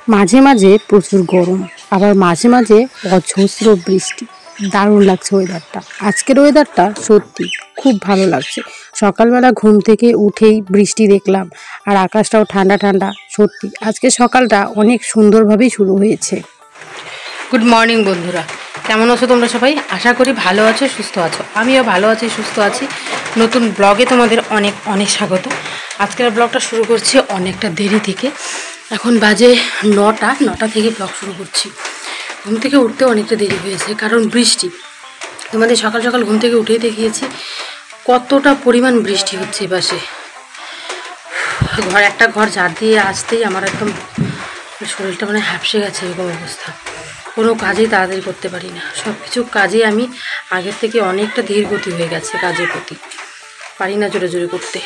মাঝে মাঝে প্রচুর গরম, আবার মাঝে মাঝে অজস্র বৃষ্টি। দারুণ লাগছে ওয়েদারটা। আজকের ওয়েদারটা সত্যি খুব ভালো লাগছে। সকালবেলা ঘুম থেকে উঠেই বৃষ্টি দেখলাম, আর আকাশটাও ঠান্ডা ঠান্ডা। সত্যি আজকে সকালটা অনেক সুন্দরভাবেই শুরু হয়েছে। গুড মর্নিং বন্ধুরা, কেমন আছো তোমরা সবাই? আশা করি ভালো আছো, সুস্থ আছো। আমিও ভালো আছি, সুস্থ আছি। নতুন ব্লগে তোমাদের অনেক অনেক স্বাগত। আজকের ব্লগটা শুরু করছি অনেকটা দেরি থেকে। এখন বাজে 9টা থেকে ব্লগ শুরু করছি। ঘুম থেকে উঠতে অনেকটা দেরি হয়েছে, কারণ বৃষ্টি। তোমাদের সকাল সকাল ঘুম থেকে উঠেই দেখিয়েছি কতটা পরিমাণ বৃষ্টি হচ্ছে এপাশে। একটা ঘর ঝাড় দিয়ে আসতেই আমার একদম শরীরটা মানে হ্যাপসে গেছে, এরকম অবস্থা। কোনো কাজেই তাড়াতাড়ি করতে পারি না। সব কিছু কাজে আমি আগের থেকে অনেকটা ধীর গতি হয়ে গেছে, কাজের প্রতি পারি না জোরে জোরে করতে।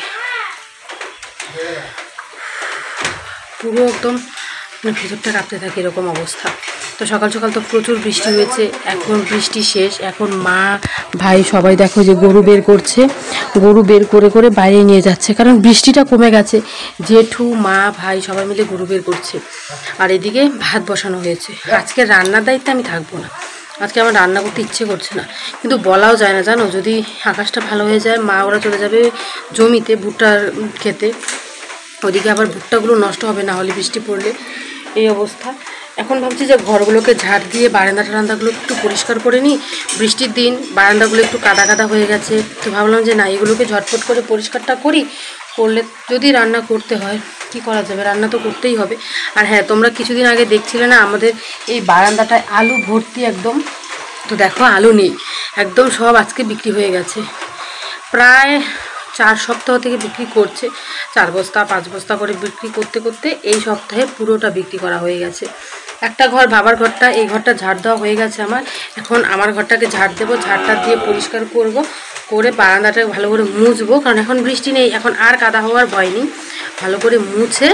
পুরো একদম মানে ভেতরটা কাঁপতে থাকে, এরকম অবস্থা। তো সকাল সকাল তো প্রচুর বৃষ্টি হয়েছে। এখন বৃষ্টি শেষ, এখন মা ভাই সবাই দেখো যে গরু বের করছে। গরু বের করে করে বাইরে নিয়ে যাচ্ছে, কারণ বৃষ্টিটা কমে গেছে। জেঠু মা ভাই সবাই মিলে গরু বের করছে। আর এদিকে ভাত বসানো হয়েছে। আজকে রান্নার দায়িত্বে আমি থাকবো না। আজকে আমার রান্না করতে ইচ্ছে করছে না, কিন্তু বলাও যায় না জানো। যদি আকাশটা ভালো হয়ে যায়, মা ওরা চলে যাবে জমিতে ভুট্টার খেতে। ওদিকে আবার ভুট্টাগুলো নষ্ট হবে না হলে বৃষ্টি পড়লে, এই অবস্থা। এখন ভাবছি যে ঘরগুলোকে ঝাড় দিয়ে বারান্দা টারান্দাগুলো একটু পরিষ্কার করে নিই। বৃষ্টির দিন বারান্দাগুলো একটু কাদা কাদা হয়ে গেছে। তো ভাবলাম যে না, এগুলোকে ঝটপট করে পরিষ্কারটা করি। করলে যদি রান্না করতে হয়, কি করা যাবে, রান্না তো করতেই হবে। আর হ্যাঁ, তোমরা কিছুদিন আগে দেখছিলে না আমাদের এই বারান্দাটায় আলু ভর্তি একদম। তো দেখো আলু নেই একদম, সব আজকে বিক্রি হয়ে গেছে। প্রায় 4 সপ্তাহ থেকে বিক্রি করছে, 4 বস্তা 5 বস্তা করে বিক্রি করতে করতে এই সপ্তাহে পুরোটা বিক্রি করা হয়ে গেছে। একটা ঘর, বাবার ঘরটা, এই ঘরটা ঝাড় দেওয়া হয়ে গেছে আমার। এখন আমার ঘরটাকে ঝাড় দেবো, ঝাড়টা দিয়ে পরিষ্কার করব, করে বারান্দাটাকে ভালো করে মুছবো। কারণ এখন বৃষ্টি নেই, এখন আর কাদা হওয়ার ভয় নেই। ভালো করে মুছে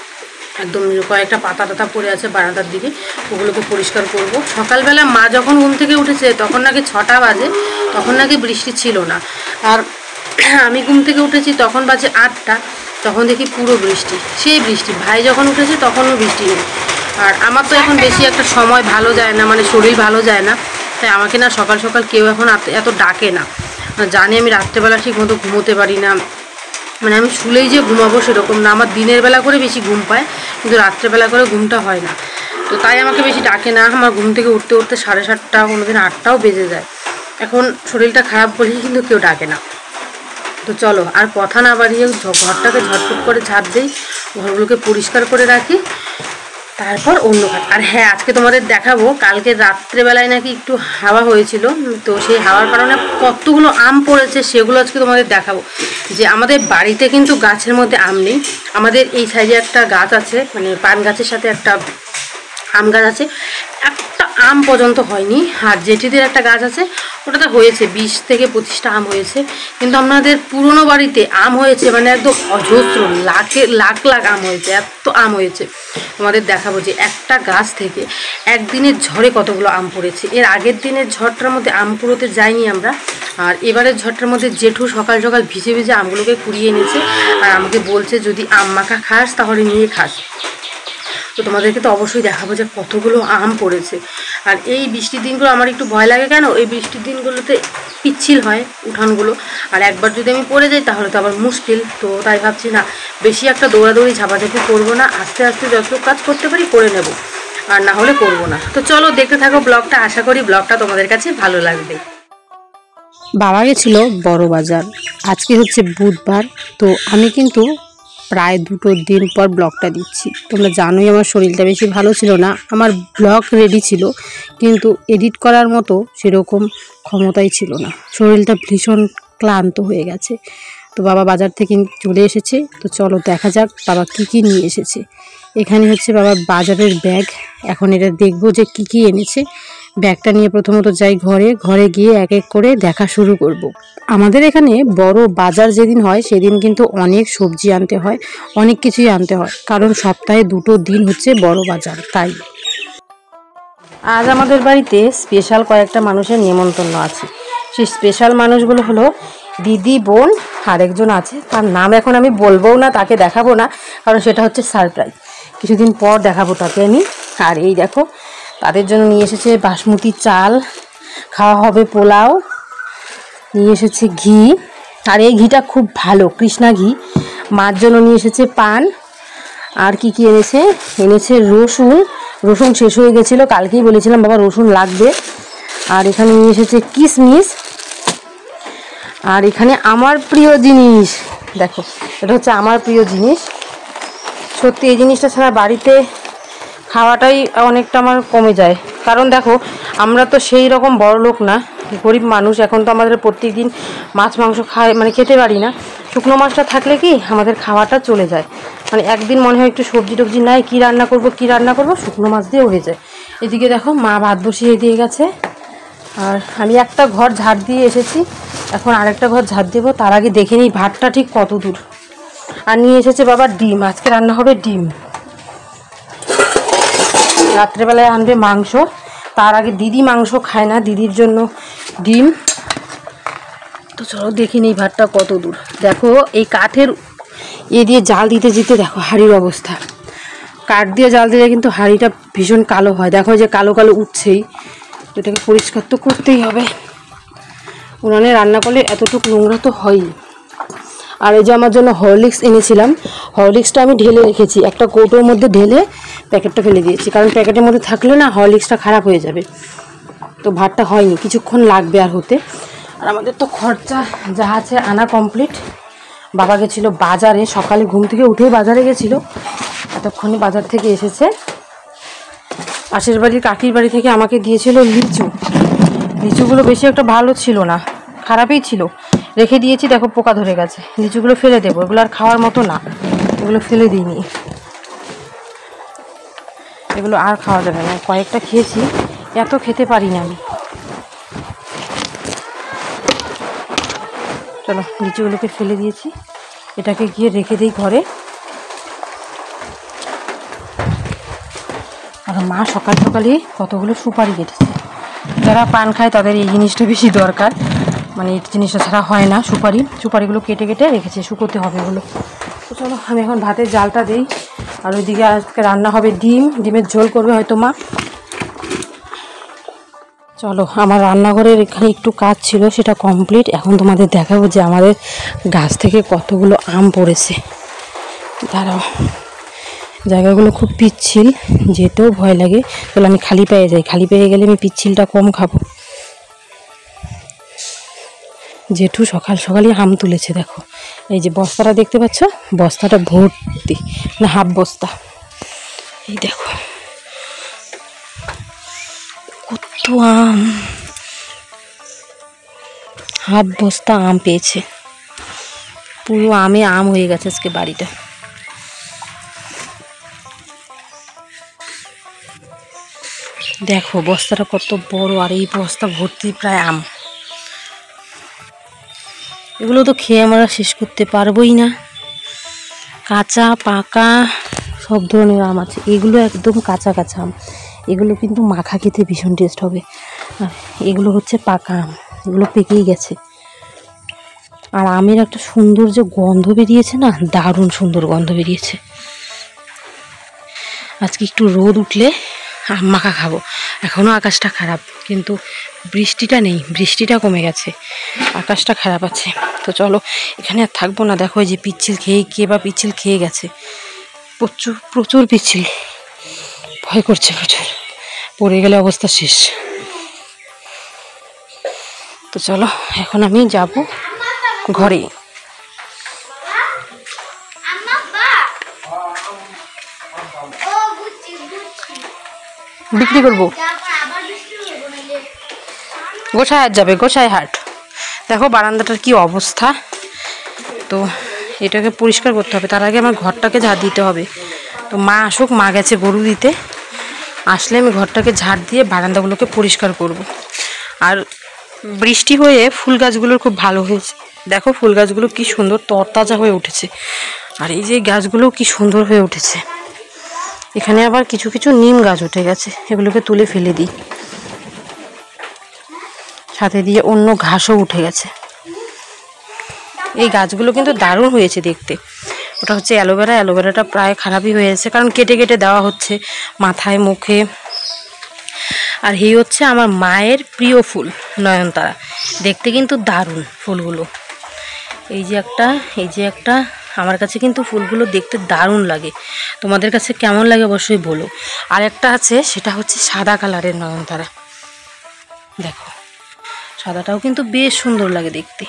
একদম কয়েকটা পাতা টাতা পড়ে আছে বারান্দার দিকে, ওগুলোকে পরিষ্কার করব। সকালবেলা মা যখন ঘুম থেকে উঠেছে তখন নাকি 6টা বাজে, তখন নাকি বৃষ্টি ছিল না। আর আমি ঘুম থেকে উঠেছি তখন বাজে 8টা, তখন দেখি পুরো বৃষ্টি, সেই বৃষ্টি। ভাই যখন উঠেছে তখনও বৃষ্টি নেই। আর আমার তো এখন বেশি একটা সময় ভালো যায় না, মানে শরীর ভালো যায় না। তাই আমাকে না সকাল সকাল কেউ এখন এত ডাকে না। জানি আমি রাত্রেবেলা ঠিক মতো ঘুমোতে পারি না, মানে আমি শুলেই যে ঘুমাবো সেরকম না। আমার দিনের বেলা করে বেশি ঘুম পায়, কিন্তু রাত্রেবেলা করে ঘুমটা হয় না। তো তাই আমাকে বেশি ডাকে না। আমার ঘুম থেকে উঠতে উঠতে 7:30, কোনোদিন 8টাও বেজে যায়। এখন শরীরটা খারাপ বলেই কিন্তু কেউ ডাকে না। তো চলো আর কথা না বাড়িয়ে ঘরটাকে ঝটপট করে ঝাড় দিই, ঘরগুলোকে পরিষ্কার করে রাখি, তারপর অন্য কাজ। আর হ্যাঁ, আজকে তোমাদের দেখাবো, কালকে রাত্রেবেলায় নাকি একটু হাওয়া হয়েছিল। তো সেই হাওয়ার কারণে কতগুলো আম পড়েছে সেগুলো আজকে তোমাদের দেখাবো। যে আমাদের বাড়িতে কিন্তু গাছের মধ্যে আম নেই। আমাদের এই সাইডে একটা গাছ আছে, মানে পান গাছের সাথে একটা আম গাছ আছে, একটা আম পর্যন্ত হয়নি। আর জেঠিদের একটা গাছ আছে, ওটাতে হয়েছে 20 থেকে 25টা আম হয়েছে। কিন্তু আমাদের পুরনো বাড়িতে আম হয়েছে মানে একদম অজস্র, লাখ লাখ আম হয়েছে, এত আম হয়েছে। তোমাদের দেখাবো যে একটা গাছ থেকে একদিনের ঝড়ে কতগুলো আম পড়েছে। এর আগের দিনের ঝড়টার মধ্যে আম পুরোতে যাইনি আমরা, আর এবারের ঝড়টার মধ্যে জেঠু সকাল সকাল ভিজে ভিজে আমগুলোকে কুড়িয়ে এনেছে। আর আমাকে বলছে যদি আম মাখা খাস তাহলে নিয়ে খাস। তো তোমাদেরকে তো অবশ্যই দেখাবো যে কতগুলো আম পড়েছে। আর এই বৃষ্টির দিনগুলো আমার একটু ভয় লাগে, কেন এই বৃষ্টির দিনগুলোতে পিচ্ছিল হয় উঠানগুলো, আর একবার যদি আমি পড়ে যাই তাহলে তো আবার মুশকিল। তো তাই ভাবছি না, বেশি একটা দৌড়াদৌড়ি ঝাপাঝাপি করবো না, আস্তে আস্তে যত কাজ করতে পারি করে নেব, আর না হলে করবো না। তো চলো দেখতে থাকো ব্লগটা, আশা করি ব্লগটা তোমাদের কাছে ভালো লাগবে। বাবা গেছিল বড় বাজার, আজকে হচ্ছে বুধবার। তো আমি কিন্তু প্রায় 2 দিন পর ব্লগটা দিচ্ছি। তোমরা জানোই আমার শরীরটা বেশি ভালো ছিল না। আমার ব্লগ রেডি ছিল, কিন্তু এডিট করার মতো সেরকম ক্ষমতাই ছিল না। শরীরটা ভীষণ ক্লান্ত হয়ে গেছে। তো বাবা বাজার থেকে চলে এসেছে। তো চলো দেখা যাক বাবা কি নিয়ে এসেছে। এখানে হচ্ছে বাবার বাজারের ব্যাগ। এখন এটা দেখবো যে কি এনেছে। ব্যাগটা নিয়ে প্রথমত যাই ঘরে গিয়ে এক এক করে দেখা শুরু করব। আমাদের এখানে বড় বাজার যেদিন হয় সেদিন কিন্তু অনেক সবজি আনতে হয়, অনেক কিছুই আনতে হয়, কারণ সপ্তাহে 2 দিন হচ্ছে বড় বাজার। তাই আজ আমাদের বাড়িতে স্পেশাল কয়েকটা মানুষের নিমন্ত্রণ আছে। সেই স্পেশাল মানুষগুলো হলো দিদি, বোন, আরেকজন আছে, তার নাম এখন আমি বলবো না, তাকে দেখাবো না, কারণ সেটা হচ্ছে সারপ্রাইজ। কিছুদিন পর দেখাবো তাকে আমি। আর এই দেখো তাদের জন্য নিয়ে এসেছে বাসমতি চাল, খাওয়া হবে পোলাও, নিয়ে এসেছে ঘি, আর এই ঘিটা খুব ভালো কৃষ্ণা ঘি। মার জন্য নিয়ে এসেছে পান, আর কি কি এনেছে রসুন শেষ হয়ে গেছিলো, কালকেই বলেছিলাম বাবা রসুন লাগবে। আর এখানে নিয়ে এসেছে কিশমিশ, আর এখানে আমার প্রিয় জিনিস দেখো, এটা হচ্ছে আমার প্রিয় জিনিস। সত্যি এই জিনিসটা ছাড়া বাড়িতে খাওয়াটাই অনেকটা আমার কমে যায়। কারণ দেখো আমরা তো সেই রকম বড় লোক না, গরিব মানুষ। এখন তো আমাদের প্রত্যেক দিন মাছ মাংস খেতে পারি না। শুকনো মাছটা থাকলে কি আমাদের খাওয়াটা চলে যায়। মানে একদিন মনে হয় একটু সবজি টবজি নাই, কী রান্না করব, শুকনো মাছ দিয়ে হয়ে যায়। এদিকে দেখো মা ভাত বসিয়ে দিয়ে গেছে, আর আমি একটা ঘর ঝাড় দিয়ে এসেছি, এখন আরেকটা ঘর ঝাড় দেবো। তার আগে দেখে নিই ভাতটা ঠিক কত দূর। আর নিয়ে এসেছে বাবা ডিম, আজকে রান্না হবে ডিম। রাত্রেবেলায় আনবে মাংস, তার আগে দিদি মাংস খায় না, দিদির জন্য ডিম। তো চলো দেখি নিই ভাতটা কত দূর। দেখো এই কাঠের দিয়ে জাল দিতে দেখো হাঁড়ির অবস্থা। কাঠ দিয়ে জাল দিলে কিন্তু হাঁড়িটা ভীষণ কালো হয়, দেখো যে কালো কালো উঠছেই। এটাকে পরিষ্কার তো করতেই হবে, উনানে রান্না করলে এতটুকু নোংরা তো হয়ই। আর এই যে আমার জন্য হরলিক্স এনেছিলাম, হরলিক্সটা আমি ঢেলে রেখেছি, একটা কৌটোর মধ্যে ঢেলে প্যাকেটটা ফেলে দিয়েছি, কারণ প্যাকেটের মধ্যে থাকলে না হরলিক্সটা খারাপ হয়ে যাবে। তো ভাতটা হয়নি, কিছুক্ষণ লাগবে আর হতে। আর আমাদের তো খরচা যা আছে আনা কমপ্লিট। বাবা গেছিলো বাজারে, সকালে ঘুম থেকে উঠেই বাজারে গেছিলো, এতক্ষণে বাজার থেকে এসেছে। পাশের বাড়ির কাকির বাড়ি থেকে আমাকে দিয়েছিল লিচুগুলো বেশি একটা ভালো ছিল না, খারাপই ছিল, রেখে দিয়েছি। দেখো পোকা ধরে গেছে, লিচুগুলো ফেলে দেবো, এগুলো আর খাওয়ার মতো না, এগুলো ফেলে দিইনি, এগুলো আর খাওয়া যাবে না। কয়েকটা খেয়েছি, এত খেতে পারি না আমি। চলো লিচুগুলোকে ফেলে দিয়েছি, এটাকে গিয়ে রেখে দিই ঘরে। আর মা সকাল সকালে কতগুলো সুপারি কেটেছে, যারা পান খায় তাদের এই জিনিসটা বেশি দরকার, মানে এই জিনিসটা ছাড়া হয় না। সুপারিগুলো কেটে রেখেছে, শুকোতে হবে এগুলো। তো চলো আমি এখন ভাতের জালটা দিই। আর ওইদিকে আজকে রান্না হবে ডিমের ঝোল করবে হয়তো মা। চলো আমার রান্নাঘরের এখানে একটু কাজ ছিল, সেটা কমপ্লিট। এখন তোমাদের দেখাবো যে আমাদের গাছ থেকে কতগুলো আম পড়েছে। দাঁড়াও, জায়গাগুলো খুব পিচ্ছিল, যেতেও ভয় লাগে। তাহলে আমি খালি পেয়ে যাই, খালি পেয়ে গেলে আমি পিচ্ছিলটা কম খাবো। জেঠু সকালই আম তুলেছে, দেখো এই যে বস্তাটা দেখতে পাচ্ছ, বস্তাটা ভর্তি, না হাফ বস্তা। এই দেখো কত আম, হাফ বস্তা আম পেয়েছে, পুরো আম হয়ে গেছে আজকে বাড়িটা। দেখো বস্তাটা কত বড়, আর এই বস্তা ভর্তি প্রায় আম। এগুলো তো খেয়ে আমরা শেষ করতে পারবোই না, কাঁচা পাকা সব ধরনের আম আছে। এগুলো একদম কাঁচা আম, এগুলো কিন্তু মাখা খেতে ভীষণ টেস্ট হবে। আর এগুলো হচ্ছে পাকা আম, এগুলো পেকেই গেছে। আর আমের একটা সুন্দর যে গন্ধ বেরিয়েছে না, দারুণ সুন্দর গন্ধ বেরিয়েছে। আজকে একটু রোদ উঠলে আম মাখা খাবো। এখনও আকাশটা খারাপ, কিন্তু বৃষ্টিটা নেই, বৃষ্টিটা কমে গেছে, আকাশটা খারাপ আছে। তো চলো এখানে আর থাকবো না। দেখো এই যে পিচ্ছিল খেয়ে গেছে, প্রচুর পিচ্ছিল, ভয় করছে প্রচুর, পড়ে গেলে অবস্থা শেষ। তো চলো এখন আমি যাব ঘরে। বিক্রি করবো, গোসাইহাট যাবে, গোসাইহাট। দেখো বারান্দাটার কি অবস্থা, তো এটাকে পরিষ্কার করতে হবে। তার আগে আমার ঘরটাকে ঝাড় দিতে হবে। তো মা আসুক, মা গেছে গরু দিতে, আসলে আমি ঘরটাকে ঝাড় দিয়ে বারান্দাগুলোকে পরিষ্কার করব। আর বৃষ্টি হয়ে ফুল গাছগুলোর খুব ভালো হয়েছে, দেখো ফুল গাছগুলো কি সুন্দর তরতাজা হয়ে উঠেছে। আর এই যে গাছগুলো কি সুন্দর হয়ে উঠেছে। এখানে আবার কিছু কিছু নিম গাছ উঠে গেছে, এগুলোকে তুলে ফেলে দিই। সাথে দিয়ে অন্য ঘাসও উঠে গেছে। এই গাছগুলো কিন্তু দারুণ হয়েছে দেখতে, ওটা হচ্ছে অ্যালোভেরা। অ্যালোভেরাটা প্রায় খারাপই হয়ে গেছে, কারণ কেটে কেটে দেওয়া হচ্ছে মাথায় মুখে। আর এই হচ্ছে আমার মায়ের প্রিয় ফুল নয়নতারা, দেখতে কিন্তু দারুণ ফুলগুলো। এই যে একটা আমার কাছে কিন্তু ফুলগুলো দেখতে দারুণ লাগে। তোমাদের কাছে কেমন লাগে অবশ্যই বলো। আর একটা আছে, সেটা হচ্ছে সাদা কালারের নয়নতারা। দেখো সাদাটাও কিন্তু বেশ সুন্দর লাগে দেখতে।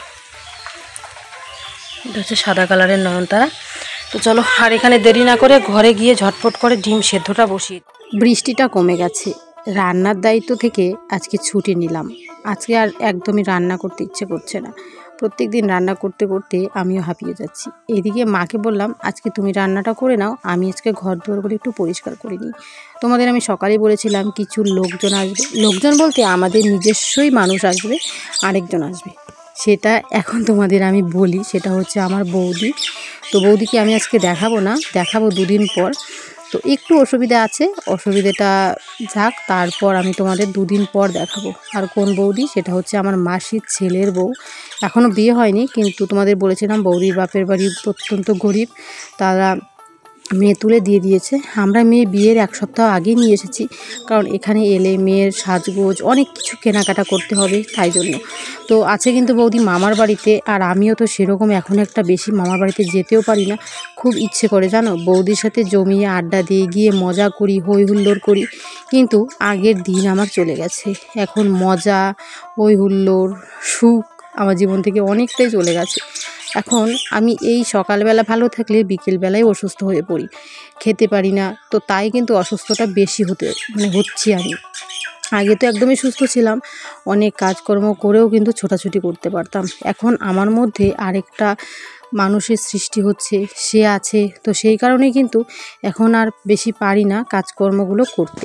এটা হচ্ছে সাদা কালারের নয়নতারা। তো চলো আর এখানে দেরি না করে ঘরে গিয়ে ঝটপট করে ডিম সেদ্ধটা বসিয়ে। বৃষ্টিটা কমে গেছে, রান্নার দায়িত্ব থেকে আজকে ছুটি নিলাম। আজকে আর একদমই রান্না করতে ইচ্ছে করছে না। প্রত্যেক দিন রান্না করতে করতে আমিও হাঁপিয়ে যাচ্ছি। এদিকে মাকে বললাম আজকে তুমি রান্নাটা করে নাও, আমি আজকে ঘর দুয়ারগুলো একটু পরিষ্কার করে নিই। তোমাদের আমি সকালেই বলেছিলাম কিছু লোকজন আসবে, লোকজন বলতে আমাদের নিজস্বই মানুষ আসবে, আরেকজন আসবে। সেটা এখন তোমাদের আমি বলি, সেটা হচ্ছে আমার বৌদি। তো বৌদিকে আমি আজকে দেখাবো না, দেখাবো দুদিন পর। তো একটু অসুবিধা আছে, অসুবিধাটা যাক, তারপর আমি তোমাদের দুদিন পর দেখাবো। আর কোন বৌদি, সেটা হচ্ছে আমার মাসির ছেলের বউ। এখনও বিয়ে হয়নি, কিন্তু তোমাদের বলেছিলাম বৌদির বাপের বাড়ি অত্যন্ত গরিব, তারা মেয়ে তুলে দিয়ে দিয়েছে। আমরা মেয়ে বিয়ের 1 সপ্তাহ আগেই নিয়ে এসেছি, কারণ এখানে এলে মেয়ের সাজগোজ অনেক কিছু কেনাকাটা করতে হবে, তাই জন্য। তো আছে কিন্তু বৌদি মামার বাড়িতে, আর আমিও তো সেরকম এখন একটা বেশি মামার বাড়িতে যেতেও পারি না। খুব ইচ্ছে করে জানো, বৌদির সাথে জমিয়ে আড্ডা দিয়ে গিয়ে মজা করি, হই হুল্লোড় করি, কিন্তু আগের দিন আমার চলে গেছে। এখন মজা, হই হুল্লোড়, সুখ আমার জীবন থেকে অনেকটাই চলে গেছে। এখন আমি এই সকালবেলা ভালো থাকলে বিকেলবেলায় অসুস্থ হয়ে পড়ি, খেতে পারি না। তো তাই কিন্তু অসুস্থটা বেশি হচ্ছি আমি। আগে তো একদমই সুস্থ ছিলাম, অনেক কাজকর্ম করেও কিন্তু ছোটাছুটি করতে পারতাম। এখন আমার মধ্যে আরেকটা মানুষের সৃষ্টি হচ্ছে, সে আছে, তো সেই কারণেই কিন্তু এখন আর বেশি পারি না কাজকর্মগুলো করতে।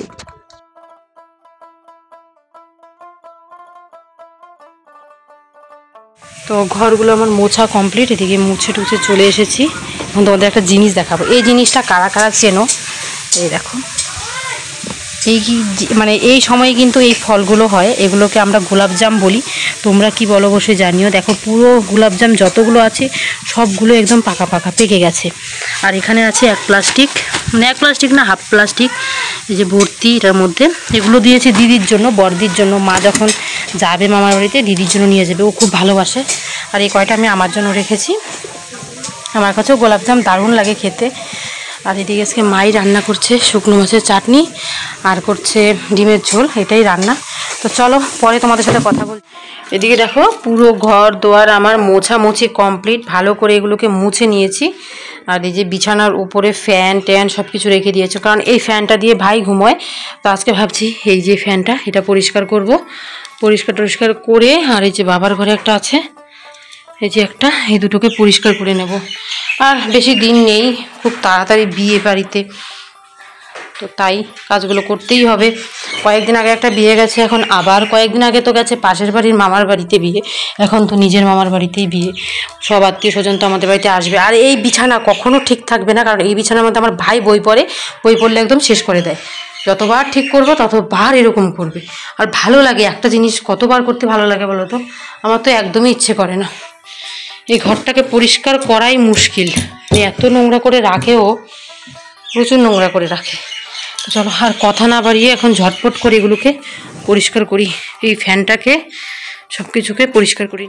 তো ঘরগুলো আমার মোছা কমপ্লিট, এদিকে মুছে টুছে চলে এসেছি। এখন তোমাদের একটা জিনিস দেখাবো। এই জিনিসটা কারা কারা চেনো, এই দেখো। এই সময়ে কিন্তু এই ফলগুলো হয়, এগুলোকে আমরা গোলাপজাম বলি। তোমরা কি বলো অবশ্যই জানিও। দেখো পুরো গোলাপজাম যতগুলো আছে সবগুলো একদম পাকা পাকা পেকে গেছে। আর এখানে আছে এক প্লাস্টিক না হাফ প্লাস্টিক, এই যে ভর্তি এটার মধ্যে। এগুলো দিয়েছি দিদির জন্য, বড়দির জন্য। মা যখন যাবে মামার বাড়িতে দিদির জন্য নিয়ে যাবে, ও খুব ভালোবাসে। আর এই কয়টা আমি আমার জন্য রেখেছি। আমার কাছেও গোলাপজাম দারুণ লাগে খেতে। আর এদিকে আজকে মাই রান্না করছে শুকনো মাছের চাটনি, আর করছে ডিমের ঝোল, এটাই রান্না। তো চলো পরে তোমাদের সাথে কথা বল। এদিকে দেখো পুরো ঘর দোয়ার আমার মোছামুছি কমপ্লিট, ভালো করে এগুলোকে মুছে নিয়েছি। আর এই যে বিছানার উপরে ফ্যান ট্যান সব কিছু রেখে দিয়েছে, কারণ এই ফ্যানটা দিয়ে ভাই ঘুমোয়। তো আজকে ভাবছি এই যে ফ্যানটা, এটা পরিষ্কার করব, পরিষ্কার করে। আর এই যে বাবার ঘরে একটা আছে, এই যে একটা, এই দুটোকে পরিষ্কার করে নেব। আর বেশি দিন নেই, খুব তাড়াতাড়ি বিয়ে বাড়িতে, তো তাই কাজগুলো করতেই হবে। কয়েকদিন আগে একটা বিয়ে গেছে, এখন আবার কয়েকদিন আগে তো গেছে পাশের বাড়ির মামার বাড়িতে বিয়ে, এখন তো নিজের মামার বাড়িতেই বিয়ে। সব আত্মীয় স্বজন তো আমাদের বাড়িতে আসবে। আর এই বিছানা কখনো ঠিক থাকবে না, কারণ এই বিছানার মধ্যে আমার ভাই বই পড়লে একদম শেষ করে দেয়। যতবার ঠিক করবো ততবার এরকম করবে। আর ভালো লাগে একটা জিনিস কতবার করতে ভালো লাগে বলো তো, আমার তো একদমই ইচ্ছে করে না। এই ঘরটাকে পরিষ্কার করাই মুশকিল, এত নোংরা করে রাখেও, প্রচুর নোংরা করে রাখে। তো চলো আর কথা না বাড়িয়ে এখন ঝটপট করে এগুলোকে পরিষ্কার করি, এই ফ্যানটাকে সব কিছুকে পরিষ্কার করি।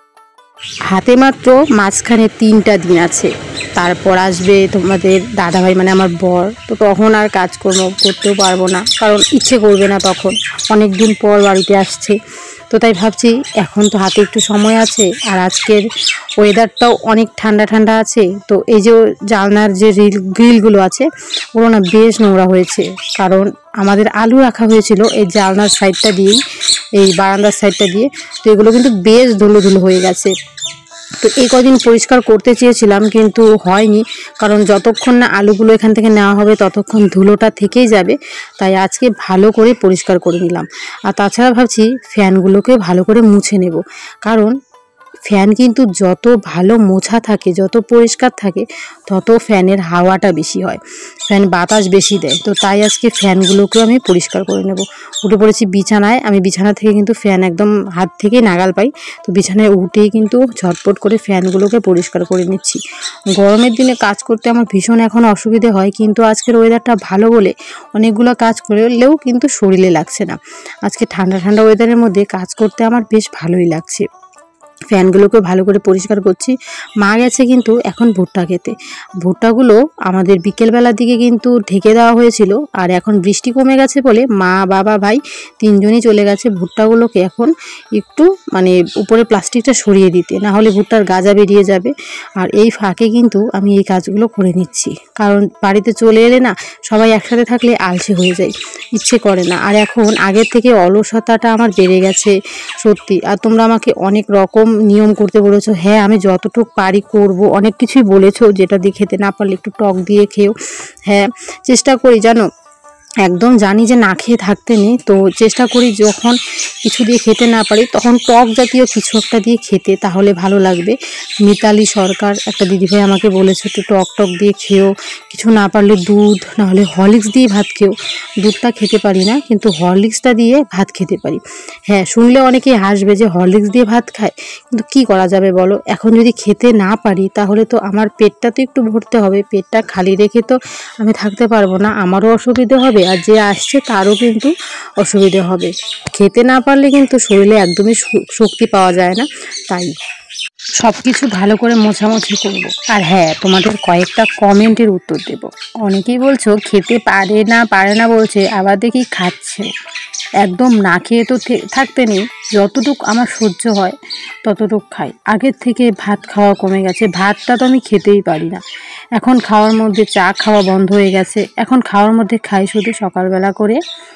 হাতে মাত্র মাঝখানে 3টা দিন আছে, তারপর আসবে তোমাদের দাদাভাই মানে আমার বর। তো তখন আর কাজকর্ম করতেও পারবো না, কারণ ইচ্ছে করবে না তখন, অনেক দিন পর বাড়িতে আসছে। তো তাই ভাবছি এখন তো হাতে একটু সময় আছে, আর আজকের ওয়েদারটাও অনেক ঠান্ডা ঠান্ডা আছে। তো এই যে জানলার যে গ্রিলগুলো আছে ওগুলো না বেশ নোংরা হয়েছে, কারণ আমাদের আলু রাখা হয়েছিল এই জানলার সাইডটা দিয়েই, এই বারান্দার সাইডটা দিয়ে। তো এগুলো কিন্তু বেশ ধুলো ধুলো হয়ে গেছে। তো এই কদিন পরিষ্কার করতে চেয়েছিলাম, কিন্তু হয়নি, কারণ যতক্ষণ না আলুগুলো এখান থেকে নেওয়া হবে ততক্ষণ ধুলোটা থেকেই যাবে। তাই আজকে ভালো করে পরিষ্কার করে নিলাম। আর তাছাড়া ভাবছি ফ্যানগুলোকে ভালো করে মুছে নেব, কারণ ফ্যান কিন্তু যত ভালো মোছা থাকে, যত পরিষ্কার থাকে, তত ফ্যানের হাওয়াটা বেশি হয়, ফ্যান বাতাস বেশি দেয়। তো তাই আজকে ফ্যানগুলোকেও আমি পরিষ্কার করে নেব। উঠে পড়েছি বিছানায়। আমি বিছানা থেকে কিন্তু ফ্যান একদম হাত থেকে নাগাল পাই, তো বিছানায় উঠেই কিন্তু ঝটপট করে ফ্যানগুলোকে পরিষ্কার করে নিচ্ছি। গরমের দিনে কাজ করতে আমার ভীষণ এখন অসুবিধে হয়, কিন্তু আজকের ওয়েদারটা ভালো বলে অনেকগুলো কাজ করলেও কিন্তু শরীরে লাগছে না। আজকে ঠান্ডা ঠান্ডা ওয়েদারের মধ্যে কাজ করতে আমার বেশ ভালোই লাগছে। ফ্যানগুলোকে ভালো করে পরিষ্কার করছি। মা গেছে কিন্তু এখন ভুট্টা খেতে। ভুট্টাগুলো আমাদের বিকেলবেলার দিকে কিন্তু ঢেকে দেওয়া হয়েছিল, আর এখন বৃষ্টি কমে গেছে বলে মা, বাবা, ভাই তিনজনই চলে গেছে ভুট্টাগুলোকে এখন একটু উপরে প্লাস্টিকটা সরিয়ে দিতে, না হলে ভুট্টার গাজা বেরিয়ে যাবে। আর এই ফাঁকে কিন্তু আমি এই কাজগুলো করে নিচ্ছি, কারণ বাড়িতে চলে এলে না সবাই একসাথে থাকলে আলসে হয়ে যায়, ইচ্ছে করে না। আর এখন আগের থেকে অলসতাটা আমার বেড়ে গেছে সত্যি। আর তোমরা আমাকে অনেক রকম নিয়ম করতে বলেছো, হ্যাঁ আমি যতটুকু পারি করব, অনেক কিছুই বলেছো, যেটা দিয়ে খেতে না পারলে একটু টক দিয়ে খেও। হ্যাঁ চেষ্টা করি, জানো একদম জানি যে না খেয়ে থাকতে নেই, তো চেষ্টা করি যখন কিছু দিয়ে খেতে না পারি তখন টক জাতীয় কিছু একটা দিয়ে খেতে, তাহলে ভালো লাগবে। মিতালি সরকার একটা দিদিভাই আমাকে বলেছে একটু টক টক দিয়ে খেও, কিছু না পারলে দুধ না হলে হরলিক্স দিয়ে ভাত খেও। দুধটা খেতে পারি না, কিন্তু হরলিক্সটা দিয়ে ভাত খেতে পারি। হ্যাঁ শুনলে অনেকেই হাসবে যে হরলিক্স দিয়ে ভাত খায়, কিন্তু কি করা যাবে বলো, এখন যদি খেতে না পারি তাহলে তো আমার পেটটা তো একটু ভরতে হবে, পেটটা খালি রেখে তো আমি থাকতে পারবো না, আমারও অসুবিধে হবে আর যে আসছে তারও কিন্তু অসুবিধে হবে। খেতে না পারলে কিন্তু শরীরে একদমই শক্তি পাওয়া যায় না। তাই সব কিছু ভালো করে মোছামুছি করব। আর হ্যাঁ তোমাদের কয়েকটা কমেন্টের উত্তর দেব। অনেকেই বলছো খেতে পারে না বলছে, আবার দেখি খাচ্ছে। একদম না খেয়ে তো থাকতে নেই, যতটুক আমার সহ্য হয় ততটুক খাই। আগের থেকে ভাত খাওয়া কমে গেছে, ভাতটা তো আমি খেতেই পারি না। এখন খাওয়ার মধ্যে চা খাওয়া বন্ধ হয়ে গেছে, এখন খাওয়ার মধ্যে খাই শুধু সকালবেলা করে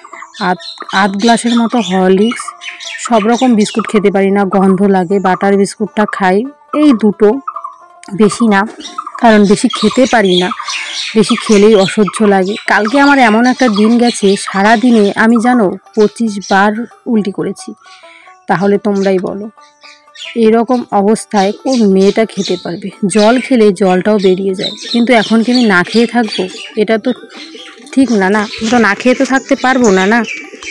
আধ গ্লাসের মতো হরলিক্স। সব রকম বিস্কুট খেতে পারি না, গন্ধ লাগে। বাটার বিস্কুটটা খাই, এই দুটো, বেশি না, কারণ বেশি খেতে পারি না, বেশি খেলেই অসহ্য লাগে। কালকে আমার এমন একটা দিন গেছে, সারা দিনে আমি জানো 25 বার উল্টি করেছি। তাহলে তোমরাই বলো এরকম অবস্থায় কোন মেয়েটা খেতে পারবে? জল খেলে জলটাও বেরিয়ে যায়, কিন্তু এখন কি আমি না খেয়ে থাকবো? এটা তো ঠিক না, না তো না খেয়ে তো থাকতে পারবো না, না।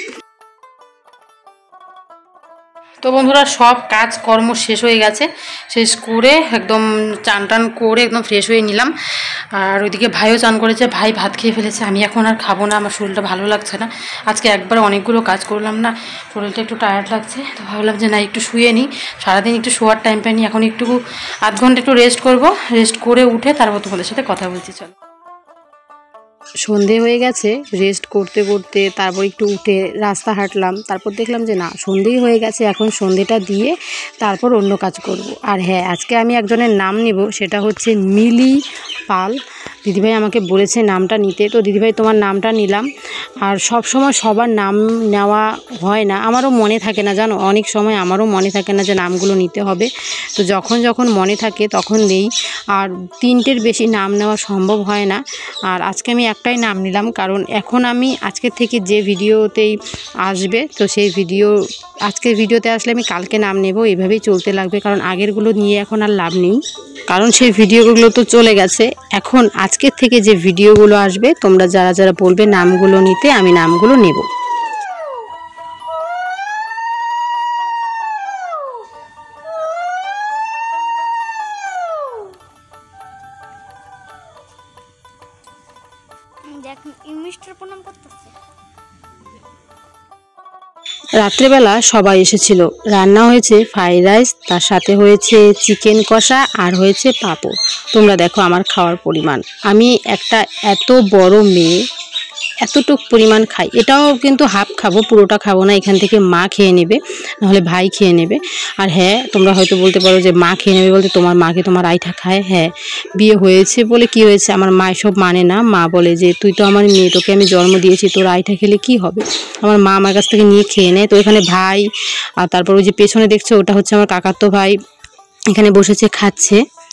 তো বন্ধুরা সব কাজকর্ম শেষ হয়ে গেছে, শেষ করে একদম চান টান করে একদম ফ্রেশ হয়ে নিলাম। আর ওইদিকে ভাইও চান করেছে, ভাই ভাত খেয়ে ফেলেছে। আমি এখন আর খাবো না, আমার শরীরটা ভালো লাগছে না। আজকে একবার অনেকগুলো কাজ করলাম না, শরীরটা একটু টায়ার্ড লাগছে, তো ভাবলাম যে না একটু শুয়ে নিই। সারাদিন একটু শোয়ার টাইম পাইনি, এখন একটু আধ ঘন্টা একটু রেস্ট করব। রেস্ট করে উঠে তারপর তোমাদের সাথে কথা বলছি। চলো, সন্ধে হয়ে গেছে, রেস্ট করতে করতে তারপর একটু উঠে রাস্তা হাঁটলাম, তারপর দেখলাম যে না সন্ধেই হয়ে গেছে, এখন সন্ধেটা দিয়ে তারপর অন্য কাজ করব। আর হ্যাঁ আজকে আমি একজনের নাম নিব, সেটা হচ্ছে মিলি পাল। দিদিভাই আমাকে বলেছে নামটা নিতে, তো দিদিভাই তোমার নামটা নিলাম। আর সব সময় সবার নাম নেওয়া হয় না, আমারও মনে থাকে না জানো, অনেক সময় আমারও মনে থাকে না যে নামগুলো নিতে হবে। তো যখন যখন মনে থাকে তখন নেই, আর 3টের বেশি নাম নেওয়া সম্ভব হয় না। আর আজকে আমি একটাই নাম নিলাম, কারণ এখন আমি আজকের থেকে যে ভিডিওতেই আসবে, তো সেই আজকের ভিডিওতে আসলে আমি কালকে নাম নেব, এভাবেই চলতে লাগবে। কারণ আগেরগুলো নিয়ে এখন আর লাভ নেই, কারণ সেই ভিডিওগুলো তো চলে গেছে। এখন আজকের থেকে যে ভিডিওগুলো আসবে, তোমরা যারা যারা বলবে নামগুলো নিতে, আমি নামগুলো নেব। রাত্রেবেলা সবাই এসেছিল, রান্না হয়েছে ফ্রাইড রাইস, তার সাথে হয়েছে চিকেন কষা, আর হয়েছে পাঁপড়। তোমরা দেখো আমার খাওয়ার পরিমাণ, আমি একটা এত বড় মেয়ে এতটুক পরিমাণ খাই। এটাও কিন্তু হাফ খাবো, পুরোটা খাবো না, এখান থেকে মা খেয়ে নেবে, নাহলে ভাই খেয়ে নেবে। আর হ্যাঁ তোমরা হয়তো বলতে পারো যে মা খেয়ে নেবে বলতে তোমার মাকে তোমার আইঠা খায়। হ্যাঁ বিয়ে হয়েছে বলে কি হয়েছে, আমার মা এসব মানে না। মা বলে যে তুই তো আমার মেয়ে, তোকে আমি জন্ম দিয়েছি, তোর আইঠা খেলে কি হবে। আমার মা আমার কাছ থেকে নিয়ে খেয়ে নেয়। তো এখানে ভাই, আর তারপর ওই যে পেছনে দেখছো ওটা হচ্ছে আমার কাকাতো ভাই, এখানে বসেছে খাচ্ছে।